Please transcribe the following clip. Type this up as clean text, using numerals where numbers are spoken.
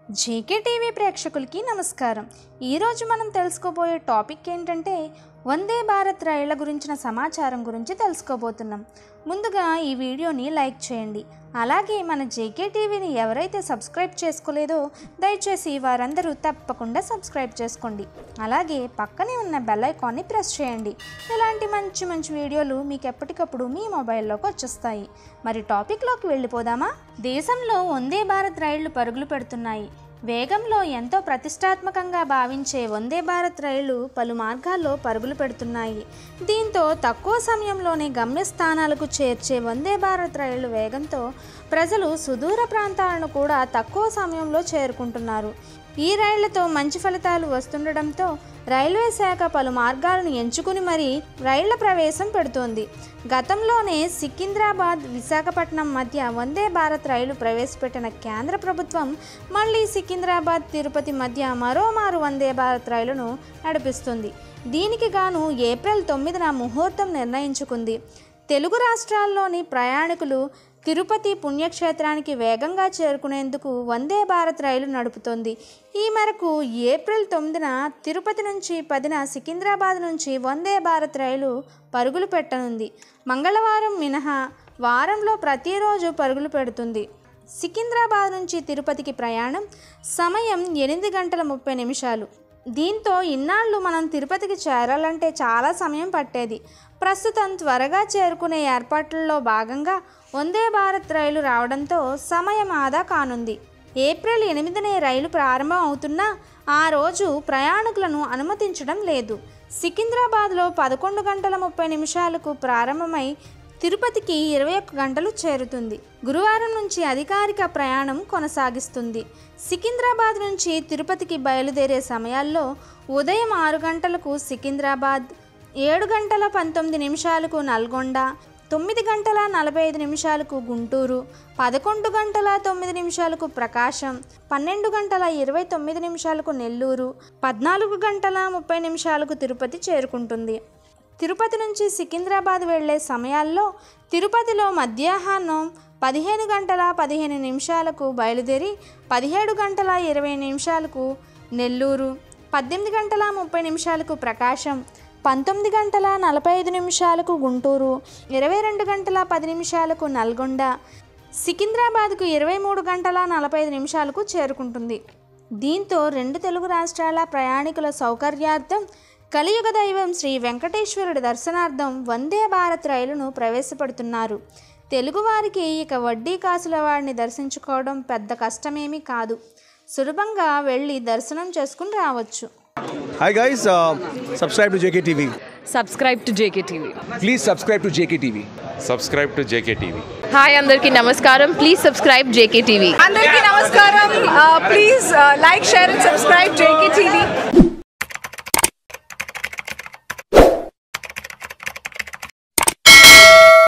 JK TV ప్రేక్షకులకి నమస్కారం। ఈ రోజు మనం తెలుసుకోబోయే టాపిక్ ఏంటంటే వందే భారత్ రైళ్ల గురించిన సమాచారం గురించి తెలుసుకోబోతున్నాం। ముందుగా ఈ వీడియోని లైక్ చేయండి। అలాగే మన జేకే టీవీని ఎవరైతే సబ్స్క్రైబ్ చేసుకోలేదో దయచేసి వారందరూ తప్పకుండా సబ్స్క్రైబ్ చేసుకోండి। అలాగే పక్కనే ఉన్న బెల్ ఐకాన్ని ప్రెస్ చేయండి। ఇలాంటి మంచి వీడియోలు మీకు ఎప్పటికప్పుడు మీ మొబైల్లోకి వచ్చేస్తాయి। మరి టాపిక్లోకి వెళ్ళిపోదామా। దేశంలో వందే భారత్ రైళ్లు పరుగులు పెడుతున్నాయి। వేగంలో ఎంతో ప్రతిష్టాత్మకంగా భావించే వందే భారత్ రైళ్లు పలు మార్గాల్లో పరుగులు పెడుతున్నాయి। దీంతో తక్కువ సమయంలోనే గమ్యస్థానాలకు చేర్చే వందే భారత్ రైళ్లు వేగంతో ప్రజలు సుదూర ప్రాంతాలను కూడా తక్కువ సమయంలో చేరుకుంటున్నారు। ఈ రైళ్లతో మంచి ఫలితాలు వస్తుండటంతో రైల్వే శాఖ పలు మార్గాలను ఎంచుకుని మరీ రైళ్ల ప్రవేశం పెడుతోంది। గతంలోనే సికింద్రాబాద్ విశాఖపట్నం మధ్య వందే భారత్ రైలు ప్రవేశపెట్టిన కేంద్ర ప్రభుత్వం మళ్ళీ సికింద్రాబాద్ తిరుపతి మధ్య మరోమారు వందే భారత్ రైలును నడిపిస్తుంది। దీనికి గాను ఏప్రిల్ 9న ముహూర్తం నిర్ణయించుకుంది। తెలుగు రాష్ట్రాల్లోని ప్రయాణికులు తిరుపతి పుణ్యక్షేత్రానికి వేగంగా చేరుకునేందుకు వందే భారత్ రైలు నడుపుతోంది। ఈ మేరకు ఏప్రిల్ 9న తిరుపతి నుంచి 10న సికింద్రాబాద్ నుంచి వందే భారత్ రైలు పరుగులు పెట్టనుంది। మంగళవారం మినహా వారంలో ప్రతిరోజు పరుగులు పెడుతుంది। సికింద్రాబాద్ నుంచి తిరుపతికి ప్రయాణం సమయం 8 గంటల 30 నిమిషాలు। దీంతో ఇన్నాళ్ళు మనం తిరుపతికి చేరాలంటే చాలా సమయం పట్టేది। ప్రస్తుతం త్వరగా చేరుకునే ఏర్పాట్లలో భాగంగా వందే భారత్ రైలు రావడంతో సమయం ఆదా కానుంది। ఏప్రిల్ 8నే రైలు ప్రారంభం అవుతున్నా ఆ రోజు ప్రయాణికులను అనుమతించడం లేదు। సికింద్రాబాద్లో 11 గంటల 30 నిమిషాలకు ప్రారంభమై తిరుపతికి 21 గంటలు చేరుతుంది। గురువారం నుంచి అధికారిక ప్రయాణం కొనసాగిస్తుంది। సికింద్రాబాద్ నుంచి తిరుపతికి బయలుదేరే సమయాల్లో ఉదయం 6 గంటలకు సికింద్రాబాద్, 7 గంటల 19 నిమిషాలకు నల్గొండ, 9 గంటల 45 నిమిషాలకు గుంటూరు, 11 గంటల 9 నిమిషాలకు ప్రకాశం, 12 గంటల 29 నిమిషాలకు నెల్లూరు, 14 గంటల 30 నిమిషాలకు తిరుపతి చేరుకుంటుంది। తిరుపతి నుంచి సికింద్రాబాద్ వెళ్లే సమయాల్లో తిరుపతిలో మధ్యాహ్నం 15 గంటల 15 నిమిషాలకు బయలుదేరి 17 గంటల 20 నిమిషాలకు నెల్లూరు, 18 గంటల 30 నిమిషాలకు ప్రకాశం, 19 గంటల 45 నిమిషాలకు గుంటూరు, 22 గంటల 10 నిమిషాలకు నల్గొండ, సికింద్రాబాద్కు 23 గంటల 45 నిమిషాలకు చేరుకుంటుంది। దీంతో రెండు తెలుగు రాష్ట్రాల ప్రయాణికుల సౌకర్యార్థం కలియుగ దైవం శ్రీ వెంకటేశ్వరుడి దర్శనార్థం వందే భారత్ రైలును ప్రవేశపెడుతున్నారు। తెలుగువారికి ఇక వడ్డీ కాసుల వాడిని దర్శించుకోవడం పెద్ద కష్టమేమీ కాదు, సులభంగా వెళ్ళి దర్శనం చేసుకుని రావచ్చు। Hi guys, subscribe to JKTV. Subscribe to JKTV. Please subscribe to JKTV. Subscribe to JKTV. Hi, andarki namaskaram. Please subscribe JKTV. Andarki namaskaram. Please like, share and subscribe JKTV.